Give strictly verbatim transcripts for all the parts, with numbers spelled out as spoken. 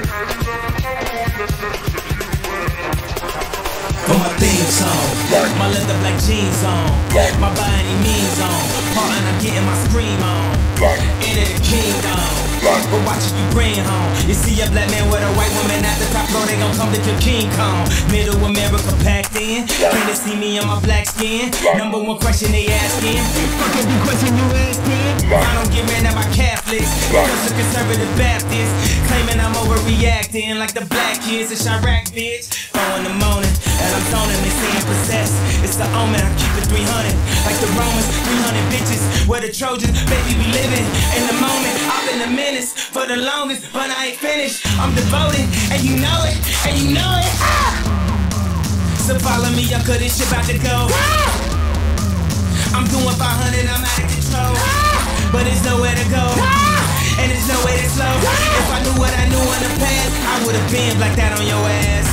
For my theme song, my leather black jeans on, my by any means on, partner I'm getting my scream on, into the kingdom. But watch it you bring home. You see a black man with a white woman at the top, bro, they gon' come to kill King Kong. Middle America packed in, can't they see me on my black skin? Number one question they asking, fuck every question you asking. I don't get ran out by Catholics, because the conservative Baptists claiming I'm overreacting like the black kids in Chirac, bitch. Four in the morning, and I'm zoning, they saying possessed. It's the omen, I keep it three hundred, like the Romans, three hundred bitches. Where the Trojans, baby, we living in the moment. I've been a menace for the longest, but I ain't finished. I'm devoted, and you know it, and you know it. Ah! So follow me up, cause this shit about to go. Ah! I'm doing five hundred, I'm out of control. Ah! But there's nowhere to go, ah! And there's no way to slow. Ah! If I knew what I knew in the past, I would've been like that on your ass.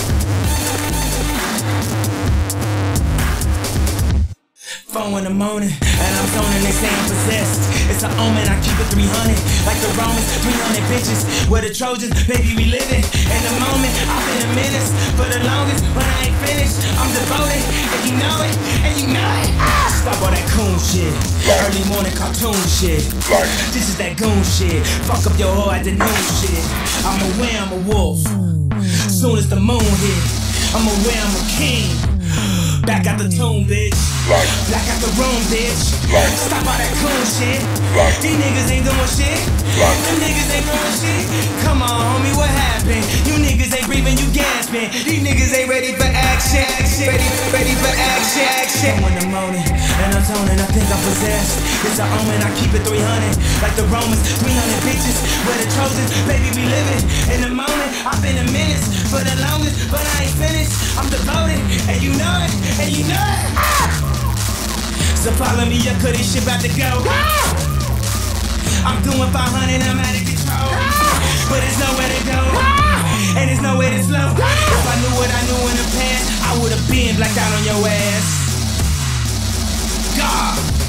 Four in the morning, and I'm zoning, they say I'm possessed. It's an omen, I keep it three hundred, like the Romans, three hundred bitches. Where the Trojans, baby, we living in the moment. I've been a menace for the longest, but I ain't finished. I'm devoted, and you know it, and you know it. Ah! Stop all that coon shit, early morning cartoon shit. This is that goon shit, fuck up your whole afternoon shit. I'm aware I'm a wolf, soon as the moon hit. I'm aware I'm a king. Back out the tomb, bitch. Black out the room, bitch. Stop all that cool shit. These niggas ain't doing shit. Them niggas ain't doing shit. Come on, homie, what happened? You niggas ain't breathing, you gasping. These niggas ain't ready for action. Ready, ready for action. Action. I'm in the morning, and I'm zoning, I think I'm possessed. It's an omen, I keep it three hundred, like the Romans, three hundred bitches. Where the Trojans, baby, we living in the moment. I've been a menace for the longest, but I ain't finished. I'm devoted, and you know it, and you know it. Ah! So follow me up, cause this shit about to go. Ah! I'm doing five hundred, I'm out of control. Ah! But there's nowhere to go, ah! And there's nowhere to slow. Ah! If I knew what I knew in the past, I would've been blacked out on your ass. God.